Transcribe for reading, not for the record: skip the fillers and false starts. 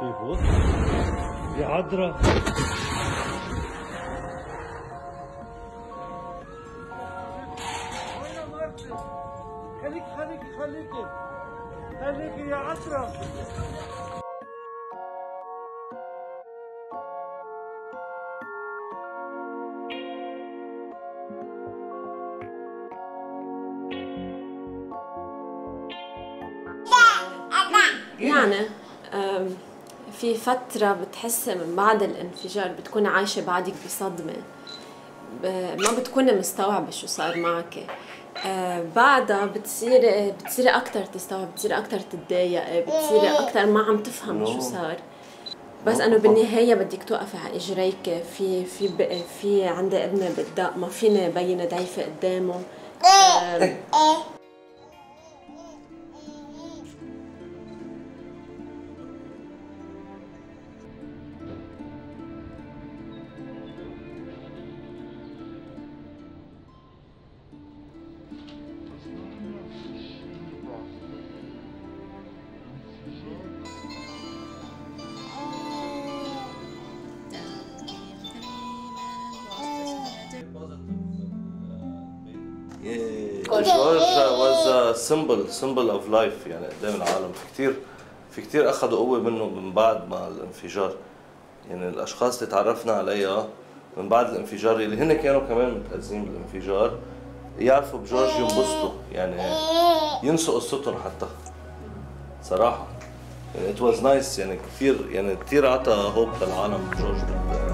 كيف بص يا عذرة. خليكي يا عذرة. يعني في فترة بتحس من بعد الانفجار بتكون عايشة بعدك بصدمة، ما بتكوني مستوعبة شو صار معك. بعدها بتصيري أكتر تستوعب، بتصيري أكتر تتضايقي، بتصيري أكتر ما عم تفهم شو صار. بس انه بالنهايه بدك توقفي على اجريك. في عندي ابني بالدق، ما فيني بيني ضعيفه قدامه. جورج was a symbol of life يعني قدام العالم. في كتير أخذوا قوة منه من بعد ما الانفجار. يعني الأشخاص اللي تعرفنا عليها من بعد الانفجار اللي هن كانوا كمان متأذين بالانفجار يعرفوا بجورج ينبسطوا، يعني ينسوا قصتهم حتى صراحة. يعني it was nice، يعني كثير عطى هوب للعالم جورج.